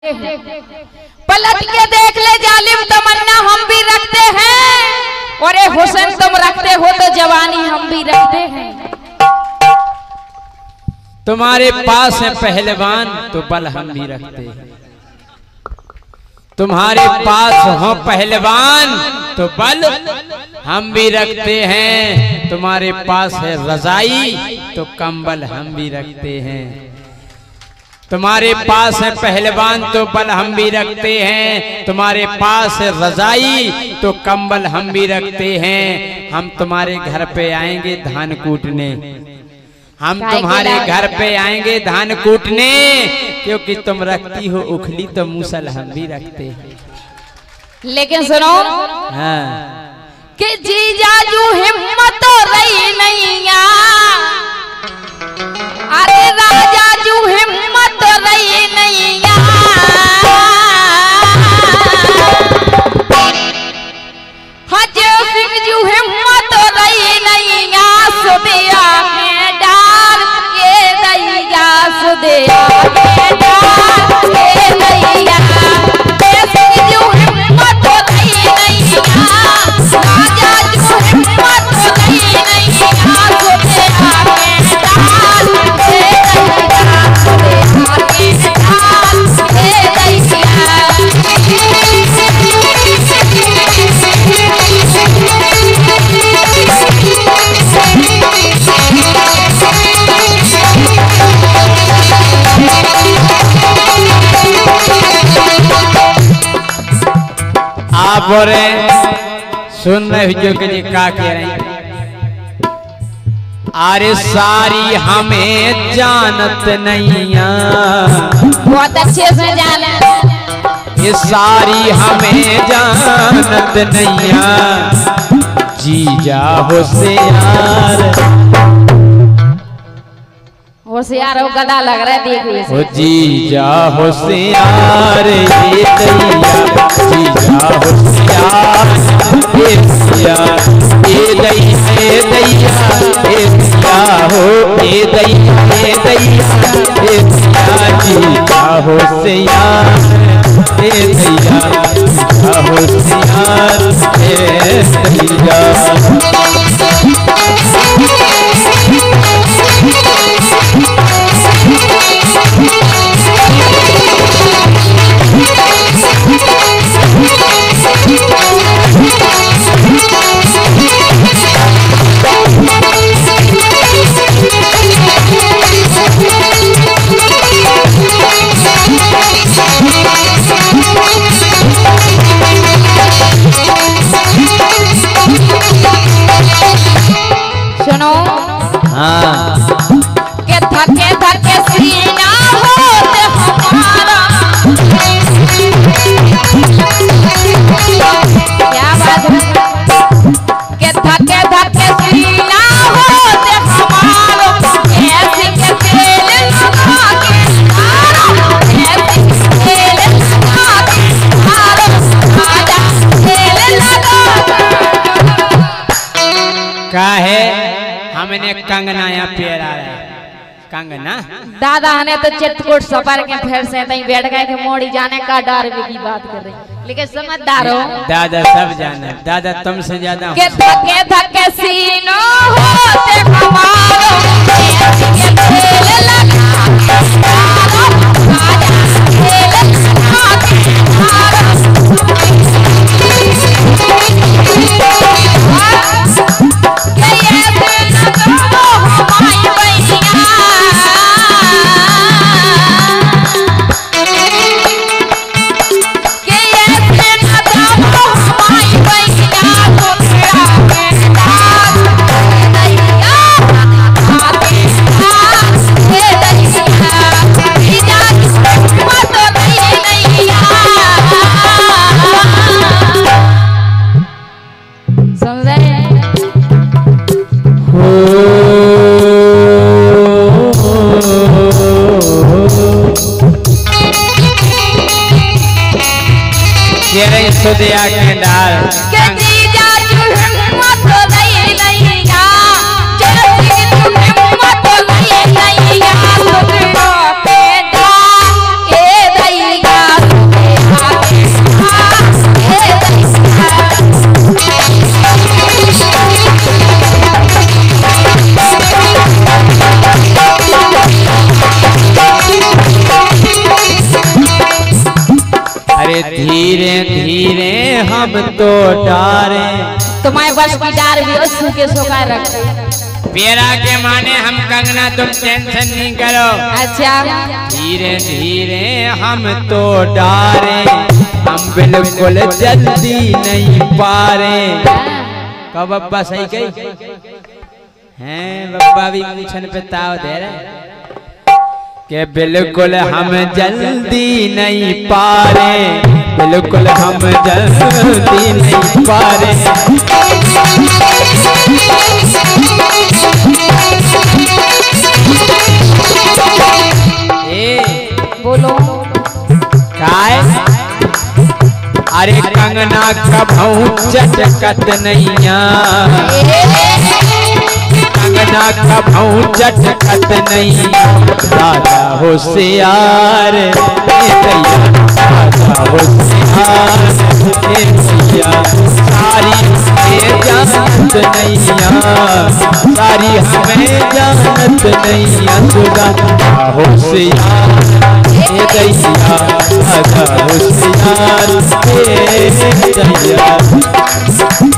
पलट के देख ले जालिम तमन्ना हम भी रखते हैं, और हुस्न तुम रखते हो तो जवानी हम भी रखते हैं। तुम्हारे पास है पहलवान तो बल हम भी रखते हैं। तुम्हारे पास हो पहलवान तो बल हम भी रखते हैं। तुम्हारे पास है रजाई तो कंबल हम भी रखते हैं। तुम्हारे पास है पहलवान तो बल हम भी रखते हैं। तुम्हारे पास है रजाई तो कंबल हम भी रखते हैं। हम तुम्हारे घर पे आएंगे धान कूटने, हम तुम्हारे घर पे आएंगे धान कूटने, क्योंकि तुम रखती हो उखली तो मूसल हम भी रखते हैं। लेकिन सुनो हाँ कि जीजाजू हिम्मत रही नैया, अरे राजा जू हिम्मत रही नैया, हजे सिंह जू हिम्मत रही नैया, सुदिया में डाल के दैया, सुदिया में डाल के दैया, सिंह जू हिम्मत रही नैया, राजा जू हिम्मत रही नैया, सुदिया में डाल के दैया, सुदिया में डाल के दैया। आप बोल रहे सुन रहे हो के लिए क्या कह रहे हैं? अरे सारी हमें जानत नैया, बहुत अच्छे से जाना, ये सारी हमें जानत नैया, जीजा होशियार, होशियार हो गदा लग रहा है देखिए। ओ जीजा होशियार ये दैया, जीजा होशियार ये दैया, ये दैया ये दैया ये दैया हो, ये दैया ये दैया ये दैया, जीजा होशियार ये दैया, जीजा होशियार ये दैया। सुनो हाँ के धके धके सीना होते हमारा, क्या बात है, के धके धके सीना होते हमारा, ऐसे के तेल लगा के मारो, ऐसे के तेल लगा के मारो, आजा तेल लगा का है हमने कंगना या पेड़ आ रहा है कंगना। दादा ने तो चित्रकूट सफर के फिर से तई बैठ गए कि मोड़ी जाने का डर की बात कर रही, लेकिन समझदार हो दादा सब जाना, दादा तुमसे ज्यादा के धके धके सीनो होते हमारो, के तेल लगा के मारो, आजा तेल लगा के मारो, के ये दिल को हमारी भैया, के ये दिल को हमारी भैया, तो तेरा के डाल दैया, आते डाल के दैया, जीजा मत दैया, समझे? सुदिया के डाल के जीजा तू हिम्मत नहीं लैया, जैसी तू हिम्मत नहीं लैया, सुदिया के डाल के दैया, धीरे धीरे हम तो डारे। तुम्हारे बस की डार भी सूखे सुखा रखे। पेरा के माने हम कंगना, तुम टेंशन नहीं करो। अच्छा। धीरे धीरे हम तो डारे, हम बिल्कुल जल्दी नहीं पारे। कब बब्बा सही कही हैं? बब्बा भी पूछन पे ताव दे रहे के बिल्कुल हम जल्दी नहीं पारे, बिल्कुल हम जल्दी नहीं पारे। बोलो काय? अरे कंगना कभू चटकत नैया, कंगना कभू चटकत नैया। दादा होशियार दादा होशियार सारी जानत नैया, सारी हमें जानत नैया। दादा होशियार दैया, दादा होशियार दैया।